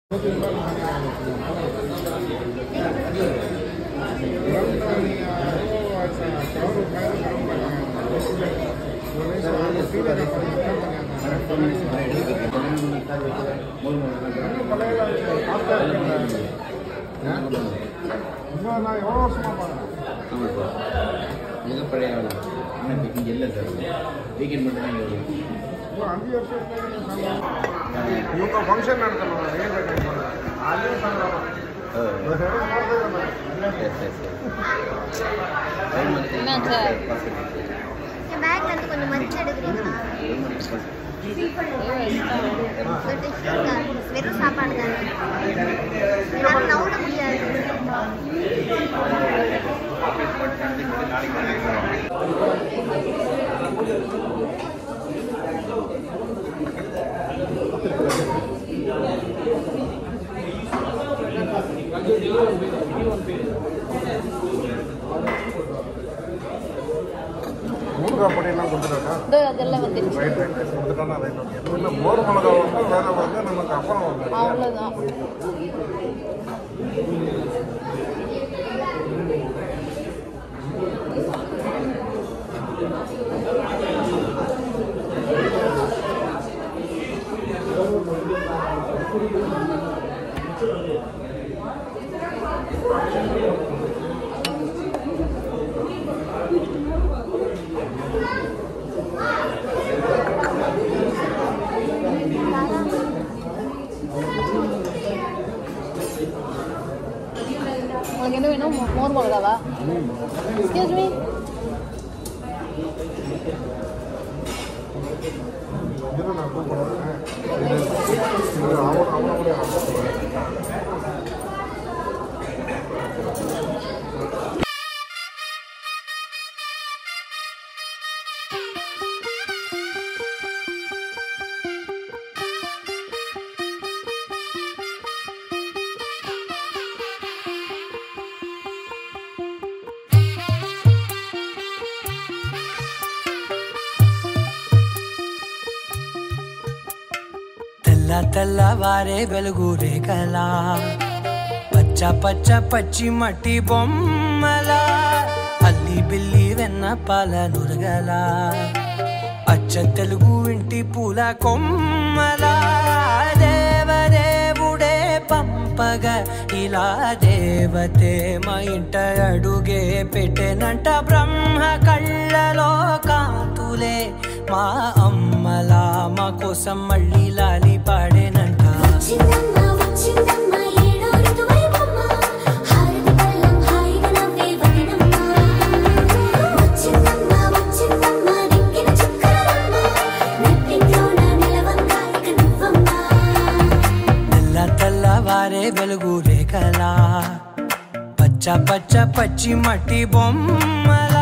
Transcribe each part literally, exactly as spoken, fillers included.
Function வெறும் சாப்பாடு தான் நவுட முடியாது. ஊறுகாய் கொடுத்துட்டாக்கா அதெல்லாம் வந்துருச்சு. ரைட் ரைட் கொடுத்துட்டானா ரைட் ஓகே. என்ன மோர் மிளகா வந்து வேற வந்து நமக்கு அப்புறம் வந்து அவ்வளவுதான். என்ன வேணும்? மோர் மிளகாவா? Excuse me. తెల్లవారే వెలుగు రేఖలా పచ్చ పచ్చ పచ్చి మట్టి బొమ్మలా అల్లి బిల్లి వెన్న పాల నురగలా అచ్చ తెలుగు ఇంటి పూల కొమ్మలా దేవదేవుడే పంపగా ఇలా దేవతే మా ఇంట అడుగే పెట్టెనంట బ్రహ్మ కళ్ళలో కాంతులే మా అమ్మలా మా కోసం మళ్ళీ లాలి పాడేనంట. తెల్ల తెల్లవారే వెలుగు రేఖలా పచ్చ పచ్చ పచ్చి మట్టి బొమ్మలా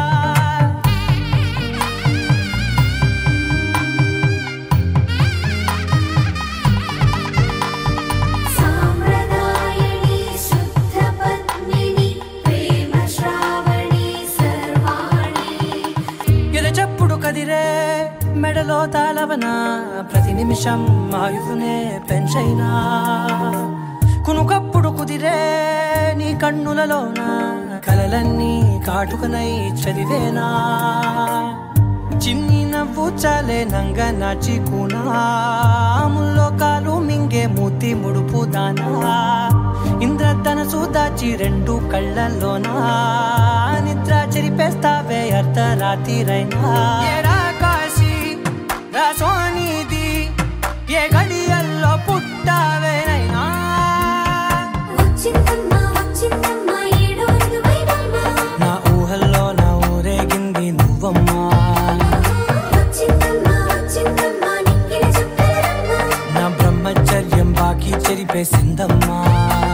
మెడలో తాళవన ప్రతి నిమిషం ఆయువునే పెంచైనా కునుకప్పుడు కుదిరే నీ కన్నులలోన కలలన్నీ కాటుకనై చదివేనా చిన్ని నవ్వు చాలే నంగ నాచి కూనాముల్లో కాలు మింగే మూతి ముడుపు దానా ఇంద్రధనసు దాచి రెండు కళ్ళల్లోనా నిద్ర చెరిపేస్తావే అర్ధరాత్రిరైనా సోనిది ఏ గడియల్లో పుట్టావేనైనా నా ఊహల్లో నా ఊరేగింది నువ్వమ్మా నా బ్రహ్మచర్యం బాకీ చెరిపేసిందమ్మా.